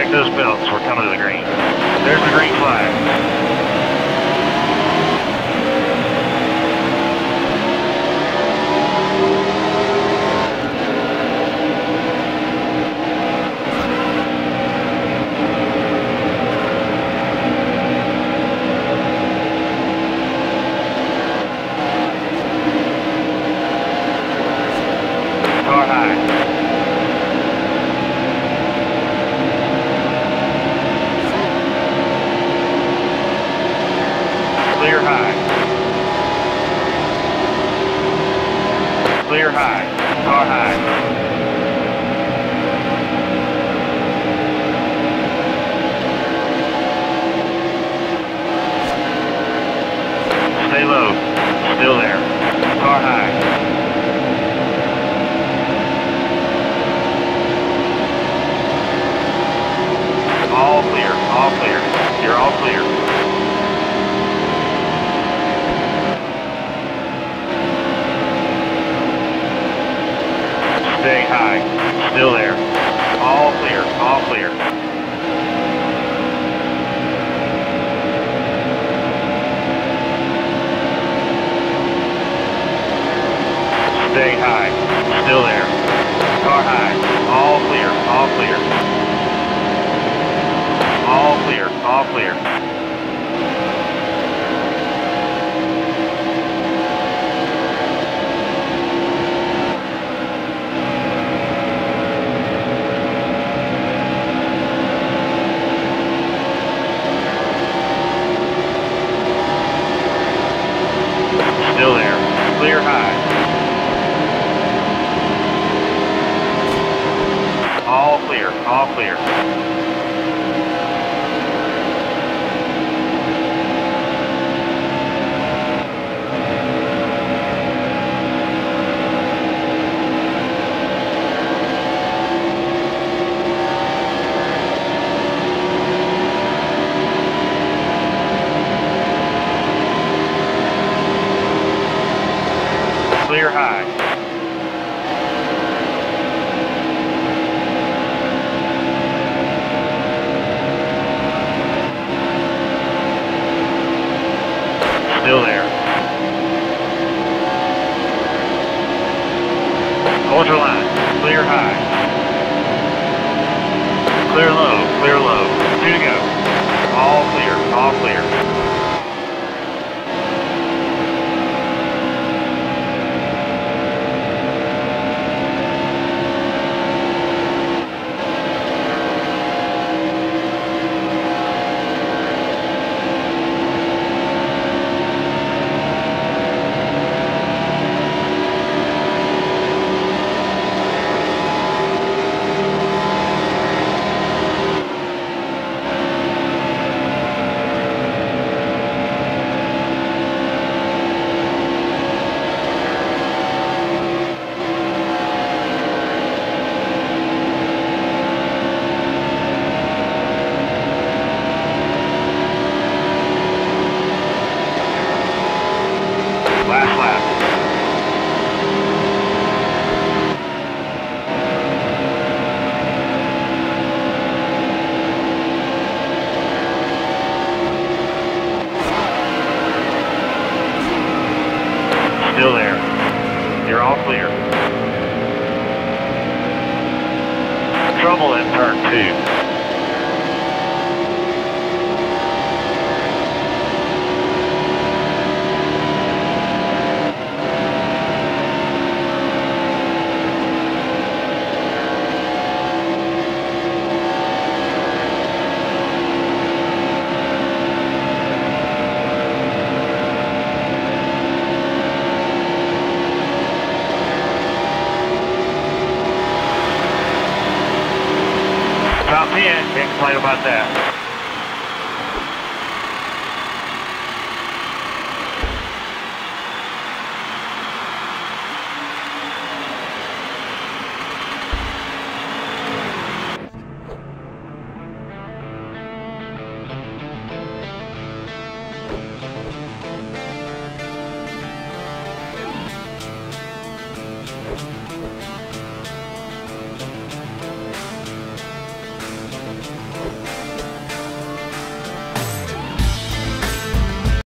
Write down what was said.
those belts. We're coming to the green. There's the green flag. Car high. Clear high. Clear high. Car high. Stay low. Still there. Car high. All clear. All clear. You're all clear. Stay high. Still there. All clear. All clear. Stay high. Still there. Car high. All clear. All clear. All clear. All clear. Still there. Clear high. All clear. All clear. Clear high. Still there. Hold your line. Clear high. Clear low. Clear low. 2 to go. All clear. All clear. Last lap. Still there. You're all clear. Trouble in turn 2. Top 10, can't complain about that.